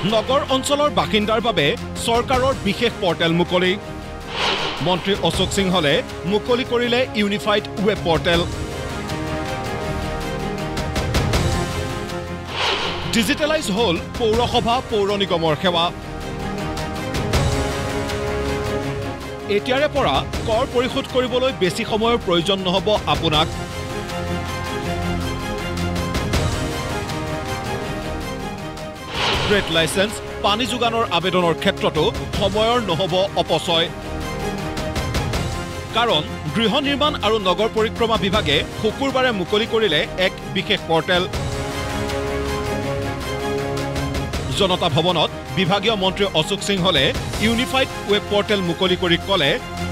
নগৰ অঞ্চলৰ বাসিন্দাৰ বাবে চৰকাৰৰ বিশেষ পৰ্টেল মুকলি মন্ত্ৰী অশোক সিংহলে মুকলি কৰিলে ইউনিফাইড ৱেব পৰ্টেল ডিজিটেলাইজ হল পৌৰসভা পৌৰ নিগমৰ সেৱা এতিয়াৰে পৰা কৰ পৰিশোধ কৰিবলৈ বেছি সময়ৰ প্ৰয়োজন নহব আপোনাক ট্ৰেড লাইসেন্স পানী যোগানৰ আবেদনৰ ক্ষেত্ৰতো সময়ৰ নহব অপচয় কাৰণ গৃহ নিৰ্মাণ আৰু নগৰ পৰিক্ৰমা বিভাগে শুকুৰবাৰে মুকলি কৰিলে এক বিশেষ পৰ্টেল জনতা ভৱনত বিভাগীয় মন্ত্ৰী অশোক সিংহলে ইউনিফাইড ৱেব পৰ্টেল মুকলি কৰি কলে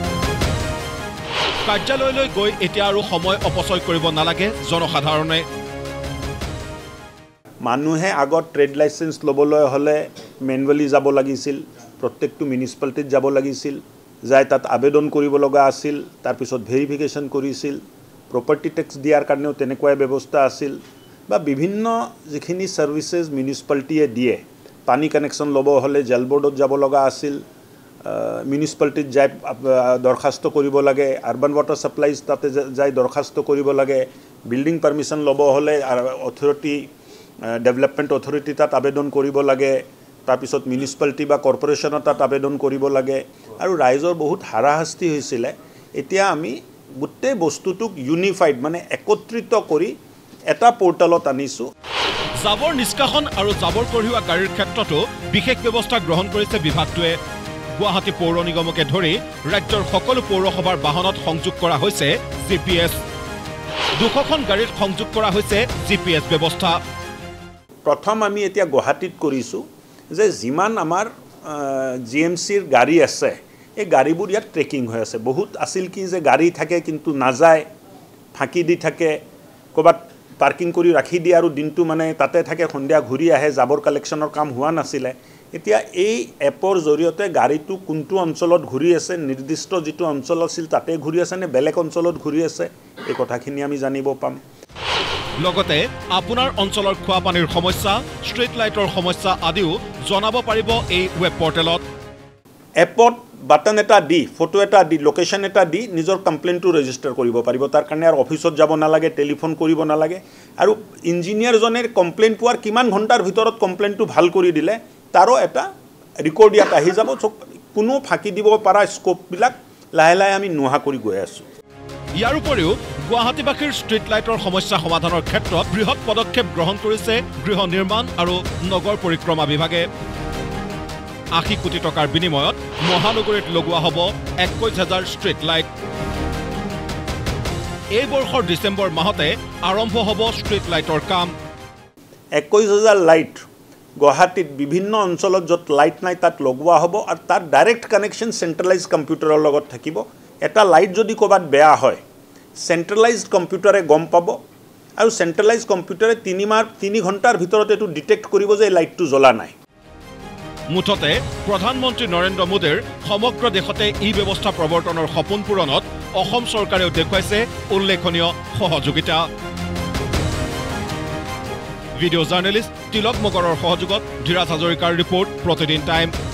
কাৰ্যালয়লৈ গৈ এতিয়া আৰু সময় অপচয় কৰিব নালাগে জনসাধাৰণে মানুহে আগত ট্ৰেড লাইসেন্স লবলৈ হলে ম্যানুয়ালি যাব লাগিছিল প্ৰত্যেকটো মিউনিসিপালিটিত যাব লাগিছিল যাই তাত আবেদন কৰিব লগা আছিল তাৰ পিছত ভেৰিফিকেশন কৰিছিল প্ৰপাৰ্টি টেক্স দিয়াৰ কাৰণেও তেনেকুৱা ব্যৱস্থা আছিল বা বিভিন্ন যিখিনি সাৰ্ভিসেস মিউনিসিপালিটিয়ে দিয়ে পানী কানেকশন লব হলে জেল বোৰ্ডত যাব লগা আছিল মিউনিসিপালিটিত যাই দৰখাস্ত কৰিব লাগে আৰবান ওয়াটাৰ সাপ্লাইজ তাতে যাই দৰখাস্ত কৰিব লাগে বিল্ডিং পাৰমিশন লব হলে অথৰিটি ডেভেলপমেন্ট অথৰিটি তাত আবেদন কৰিব লাগে তাৰ পিছত মিউনিসিপালিটি বা কৰ্পোৰেচনৰ তাত আবেদন কৰিব লাগে আৰু ৰাইজৰ বহুত হাৰাহাস্তি হৈছিল এতিয়া আমি গোটেই বস্তুটোক ইউনিফাইড মানে একত্ৰিত কৰি এটা পোৰ্টেলত আনিছো জাবৰ নিষ্কাশন আৰু জাবৰ কঢ়িওৱা গাড়ীৰ ক্ষেত্ৰতো বিশেষ ব্যৱস্থা গ্ৰহণ কৰিছে বিভাগটোৱে গুৱাহাটী পৌৰ নিগমকে ধৰি ৰাজ্যৰ সকলো পৌৰসভাৰ বাহনত সংযোগ কৰা হৈছে জিপিএছ 200খন গাড়ীত সংযোগ কৰা হৈছে জিপিএছ ব্যৱস্থা প্ৰথম আমি এতিয়া গুৱাহাটীত কৰিছো যে যিমান আমাৰ জিএমচিৰ গাড়ী আছে এই গাড়ীবোৰ ইয়াত ট্ৰেকিং হৈ আছে বহুত আছিল কি যে গাড়ী থাকে কিন্তু নাযায় ফাঁকি দি থাকে কবাত পাৰ্কিং কৰি ৰাখি দিয়ে আৰু দিনটো মানে তাতে থাকে সন্ধিয়া ঘূৰি আহে জাবৰ কালেকশ্যনৰ কাম হোৱা নাছিল এতিয়া এই এপৰ জৰিয়তে গাড়ীটো কোনটো অঞ্চলত ঘূৰি আছে নিৰ্দিষ্ট যেটো অঞ্চল আছিল তাতে ঘূৰি আছে নে বেলেগ অঞ্চলত ঘূৰি আছে এই কথাখিনি আমি জানিব পাম লগতে আপোনাৰ অঞ্চলৰ খোৱা পানীৰ সমস্যা ষ্ট্ৰীট লাইটৰ সমস্যা আদিও জনাব পাৰিব এই ৱেব পৰ্টেলত এপত বাটন এটা দি ফটো এটা দি লোকেশন এটা দি নিজৰ কমপ্লেইনটো ৰেজিষ্টাৰ কৰিব পাৰিব তাৰ কাৰণে আৰু অফিচত যাব নালাগে টেলিফোন কৰিব নালাগে আৰু ইঞ্জিনিয়াৰ জনের কমপ্লেইন পোৱাৰ কিমান ঘণ্টাৰ ভিতৰত কমপ্লেইনটো ভাল কৰি দিলে তাৰো এটা ৰেকৰ্ড ইয়াত আহি যাব কোনো ফাঁকি দিব পৰা স্কোপ বিলাক লাহে লাহে আমি নোহা কৰি গৈ আছো ইয়াৰ উপৰিও গুৱাহাটীবাসীৰ ষ্ট্ৰীট লাইটৰ সমস্যা সমাধানৰ ক্ষেত্ৰত বৃহৎ পদক্ষেপ গ্ৰহণ কৰিছে গৃহ নিৰ্মাণ আৰু নগৰ পৰিক্ৰমা বিভাগে 80 কোটি টকাৰ বিনিময়ত মহানগৰীত লগোৱা হ'ব 21,000 ষ্ট্ৰীট লাইট এই বৰ্ষৰ ডিসেম্বৰ মাহতে আৰম্ভ হ'ব ষ্ট্ৰীট লাইটৰ কাম 21,000 লাইট গুৱাহাটীত বিভিন্ন অঞ্চলত যত লাইট নাই তাত লগোৱা হ'ব আৰু তাৰ ডাইৰেক্ট কানেকশন সেন্ট্ৰালাইজ কম্পিউটাৰৰ লগত থাকিব এটা লাইট যদি কোবাত বেয়া হয় সেন্ট্ৰালাইজড কম্পিউটাৰে গম পাব আৰু সেন্ট্ৰালাইজড কম্পিউটাৰে 3 ঘণ্টাৰ ভিতৰত এটো ডিটেক্ট কৰিব যে লাইটটো জ্বলা নাই মুঠতে প্ৰধানমন্ত্ৰী নৰেন্দ্ৰ মোদীৰ সমগ্ৰ দেশতে এই ব্যৱস্থা প্ৰৱৰ্তনৰ সপোন পূৰণত অসম চৰকাৰেও দেখুৱাইছে উল্লেখনীয় সহযোগিতা ভিডিঅ' জাৰ্নেলিষ্ট তিলক মগৰৰ সহযোগত ধীৰাজ হাজৰিকাৰ ৰিপৰ্ট প্ৰতিদিন টাইম